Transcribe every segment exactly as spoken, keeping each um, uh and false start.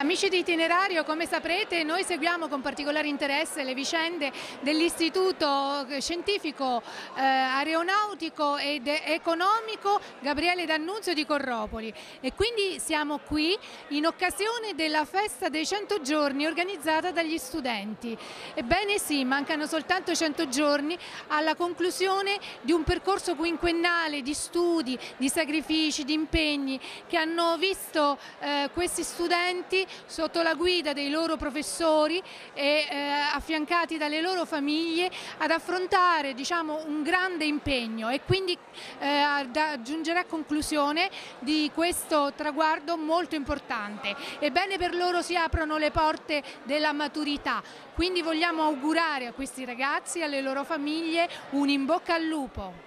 Amici di Itinerario, come saprete noi seguiamo con particolare interesse le vicende dell'Istituto Scientifico eh, Aeronautico ed Economico Gabriele D'Annunzio di Corropoli e quindi siamo qui in occasione della festa dei cento giorni organizzata dagli studenti. Ebbene sì, mancano soltanto cento giorni alla conclusione di un percorso quinquennale di studi, di sacrifici, di impegni che hanno visto eh, questi studenti sotto la guida dei loro professori e eh, affiancati dalle loro famiglie ad affrontare, diciamo, un grande impegno e quindi eh, ad giungere a conclusione di questo traguardo molto importante. Ebbene, per loro si aprono le porte della maturità, quindi vogliamo augurare a questi ragazzi e alle loro famiglie un in bocca al lupo.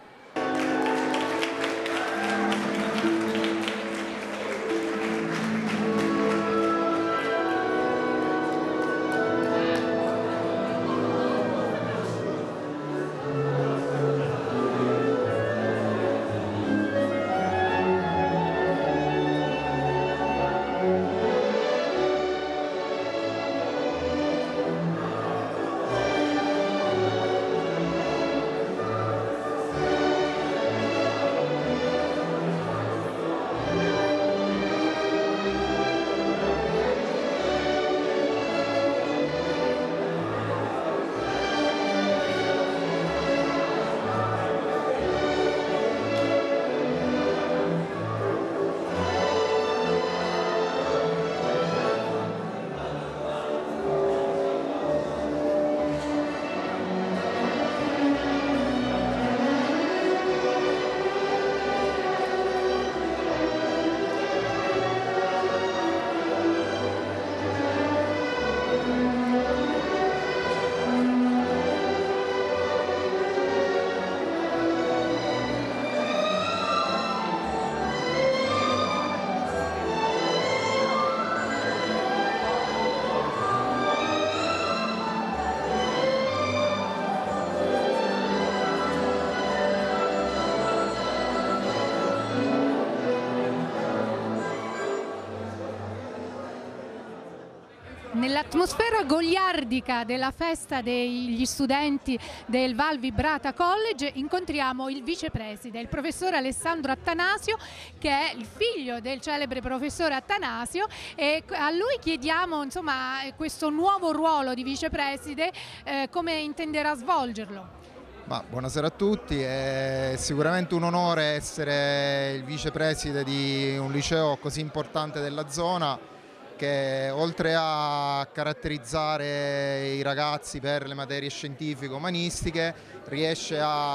Nell'atmosfera goliardica della festa degli studenti del Val Vibrata College incontriamo il vicepreside, il professore Alessandro Attanasio, che è il figlio del celebre professore Attanasio, e a lui chiediamo, insomma, questo nuovo ruolo di vicepreside, eh, come intenderà svolgerlo. Ma, buonasera a tutti, è sicuramente un onore essere il vicepreside di un liceo così importante della zona, che oltre a caratterizzare i ragazzi per le materie scientifiche umanistiche riesce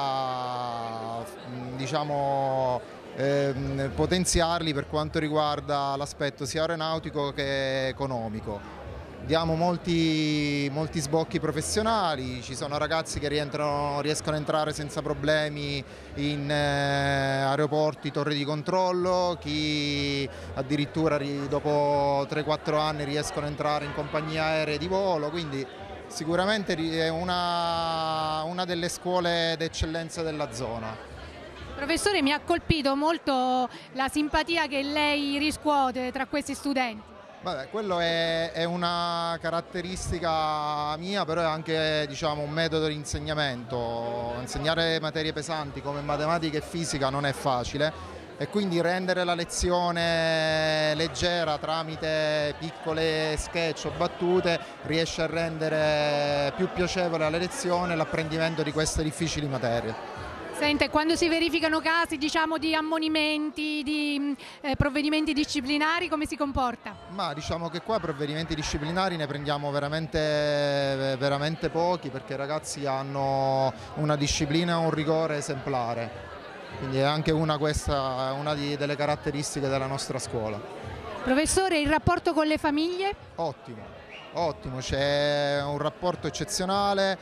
a, diciamo, ehm, potenziarli per quanto riguarda l'aspetto sia aeronautico che economico. Diamo molti, molti sbocchi professionali, ci sono ragazzi che rientrano, riescono a entrare senza problemi in eh, aeroporti, torri di controllo, chi addirittura dopo tre quattro anni riescono a entrare in compagnie aeree di volo, quindi sicuramente è una, una delle scuole d'eccellenza della zona. Professore, mi ha colpito molto la simpatia che lei riscuote tra questi studenti. Vabbè, quello è, è una caratteristica mia, però è anche, diciamo, un metodo di insegnamento. Insegnare materie pesanti come matematica e fisica non è facile e quindi rendere la lezione leggera tramite piccole sketch o battute riesce a rendere più piacevole la lezione e l'apprendimento di queste difficili materie. Sente, quando si verificano casi, diciamo, di ammonimenti, di eh, provvedimenti disciplinari, come si comporta? Ma diciamo che qua provvedimenti disciplinari ne prendiamo veramente, veramente pochi, perché i ragazzi hanno una disciplina e un rigore esemplare, quindi è anche una, questa, una di, delle caratteristiche della nostra scuola. Professore, il rapporto con le famiglie? Ottimo. Ottimo, c'è un rapporto eccezionale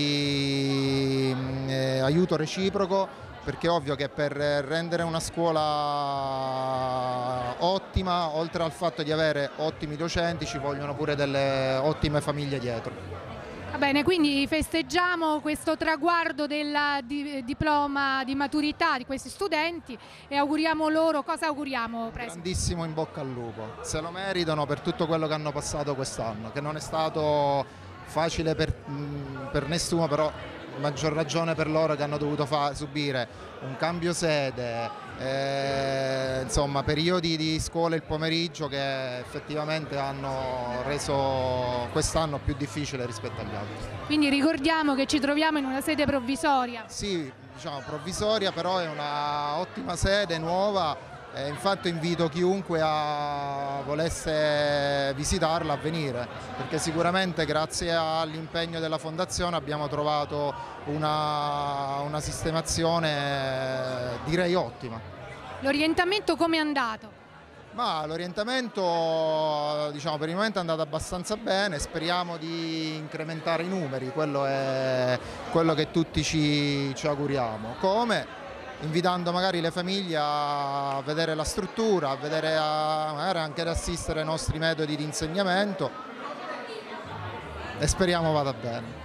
di eh, aiuto reciproco, perché è ovvio che per rendere una scuola ottima, oltre al fatto di avere ottimi docenti, ci vogliono pure delle ottime famiglie dietro. Va bene, quindi festeggiamo questo traguardo del di, diploma di maturità di questi studenti e auguriamo loro, cosa auguriamo? Preside? Grandissimo in bocca al lupo, se lo meritano per tutto quello che hanno passato quest'anno, che non è stato facile per, per nessuno, però maggior ragione per loro che hanno dovuto fa, subire un cambio sede, eh, insomma periodi di scuola il pomeriggio che effettivamente hanno reso quest'anno più difficile rispetto agli altri. Quindi ricordiamo che ci troviamo in una sede provvisoria. Sì, diciamo provvisoria, però è una ottima sede, nuova. Eh, infatti invito chiunque a volesse visitarla a venire, perché sicuramente grazie all'impegno della Fondazione abbiamo trovato una, una sistemazione direi ottima. L'orientamento come è andato? Ma l'orientamento diciamo, per il momento è andato abbastanza bene, speriamo di incrementare i numeri, quello è quello che tutti ci, ci auguriamo. Come? Invitando magari le famiglie a vedere la struttura, a vedere a, magari anche ad assistere ai nostri metodi di insegnamento e speriamo vada bene.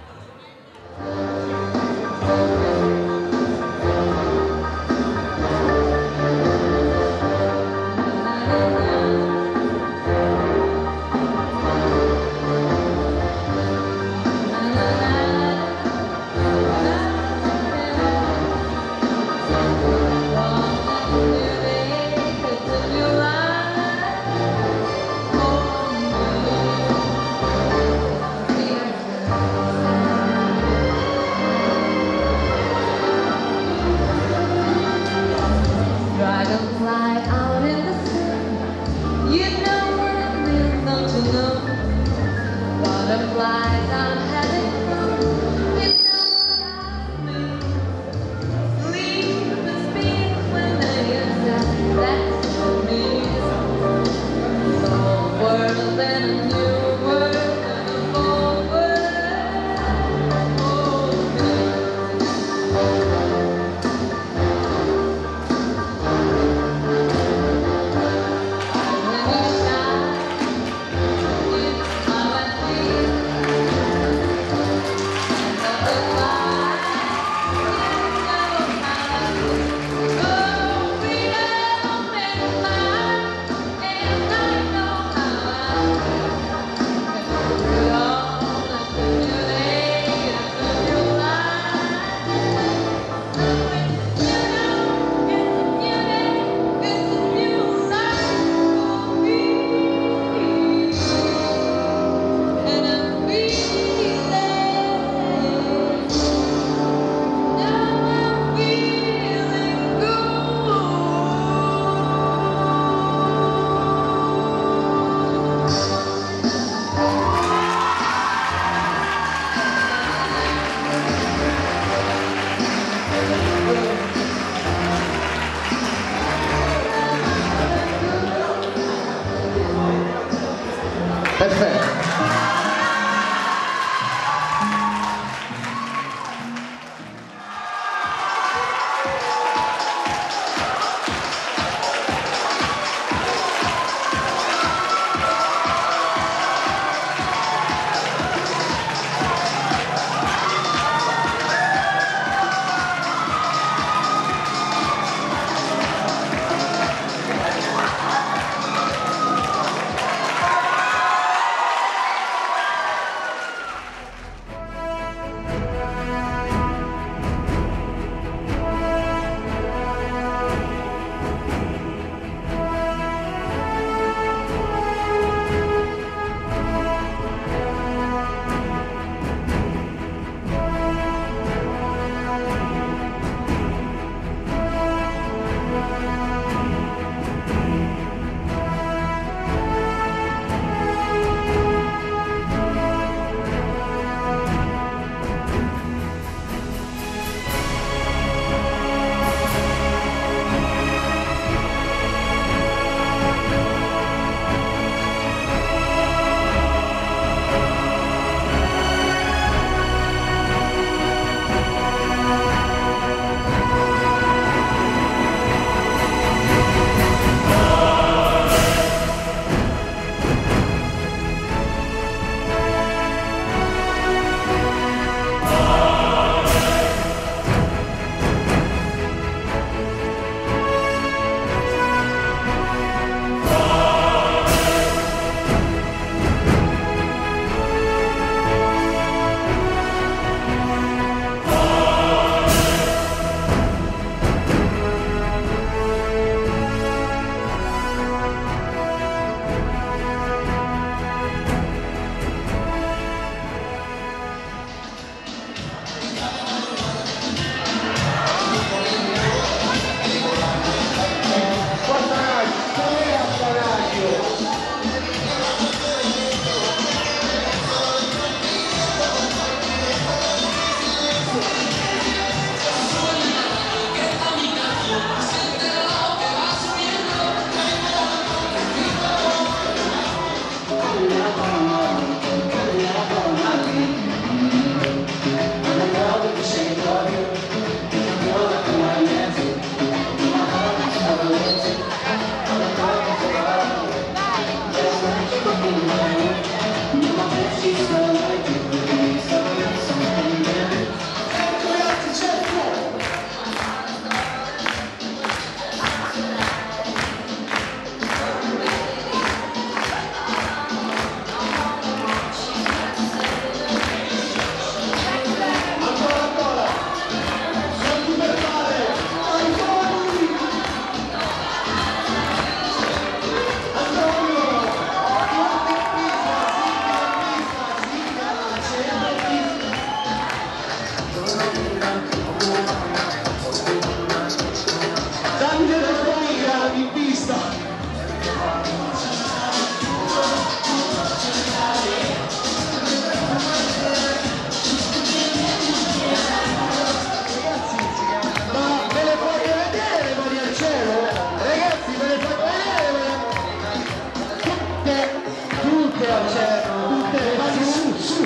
c'è tutte le mani su, su.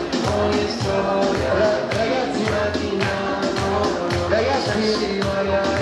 Ragazzi, ragazzi,